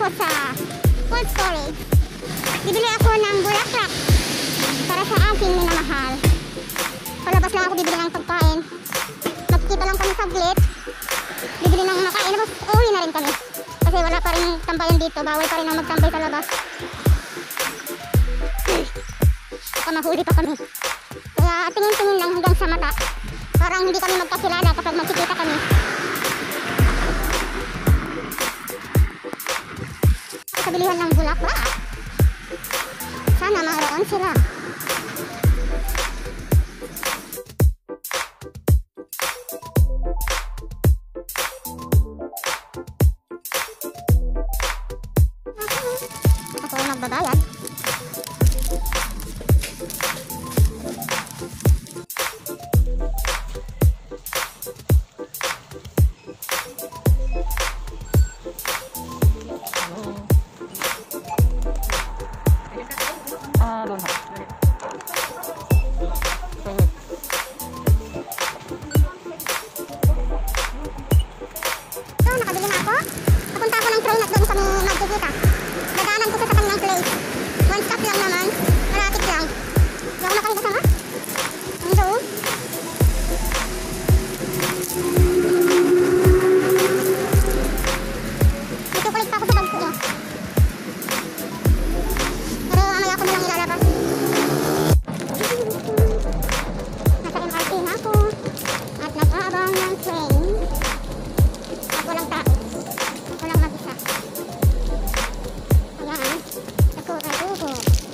ako sa cold storage. Bibili ako ng bulaklak para sa aking minamahal. Palabas lang ako bibili ng pagkain. Magkita lang kami saglit. Bibili ng makain. Tapos uwi na rin kami. Kasi wala pa rin tambayan dito. Bawal pa rin ang magtambay sa labas. Baka mahuli pa kami. Kaya tingin-tingin lang hanggang sa mata. Parang hindi kami magkakilala kapag magkikita kami. Sa bilihan ng bulaklak. Sana mayroon sila. Ako magbabayad. Doon ho. So, nakabili na ako. Papunta ako ng train at doon kami magkikita. Dadaanan ko sa kanilang place. One stop lang naman. Malapit lang. Hindi ako makakasama. Ando. Itukulit pa ako sa bag ko. Pero mamaya ako na lang ilalabas. Nasa MRT na ako. At nag-aabang ng train. At walang tao. Walang mag-isa. Ayan. Ako ay bubo.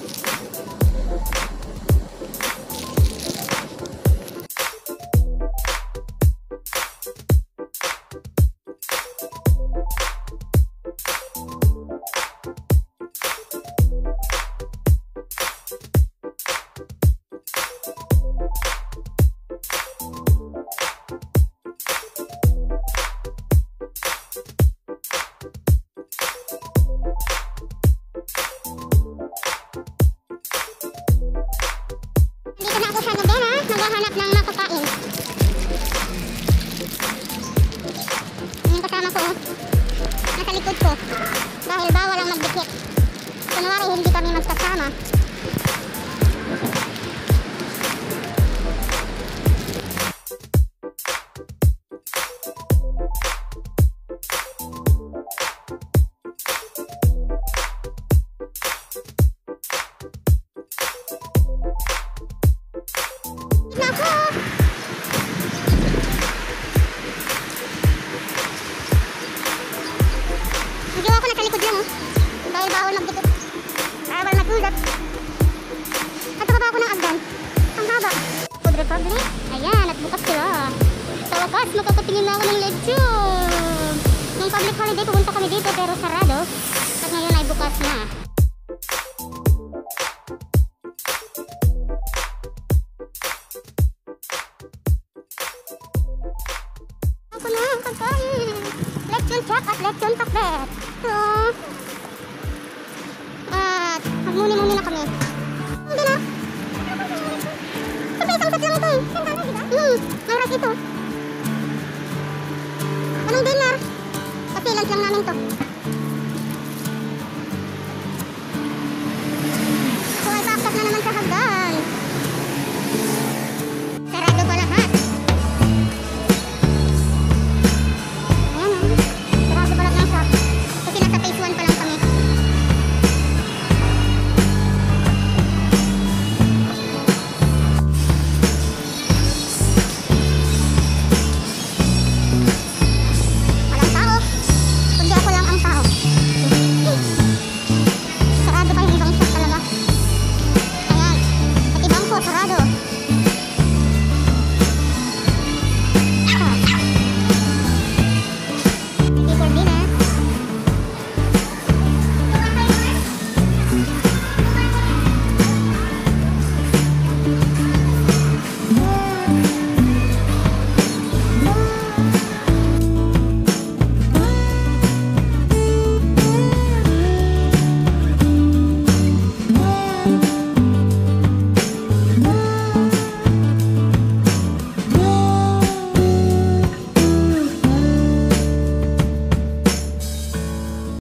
Dito na ako sa Nobena, maghahanap ng makakain. Yung kasama ko, nasa likod ko. Dahil bawal ang magdikit. Kunwari hindi kami magkasama. Nako! Hindi ako nasa likod lang dahil bawal magdikit. Bawal magulat. At saka pa ako ng agdan. Ang haba. Food Republic. Ayan, at bukas sila. Sa wakas, makakatingin na ako ng lechon. Nung public holiday, pumunta kami dito pero sarado. At ngayon ay bukas na. Ako na ang pagkain. Lechon chop at lechon pakbet. So, at magmuni-muni na kami. Hindi na. Sabi isang set lang ito eh. Oras ito. Anong dinner? Kasi lunch lang namin to. So ay paksak na naman sa hagdan.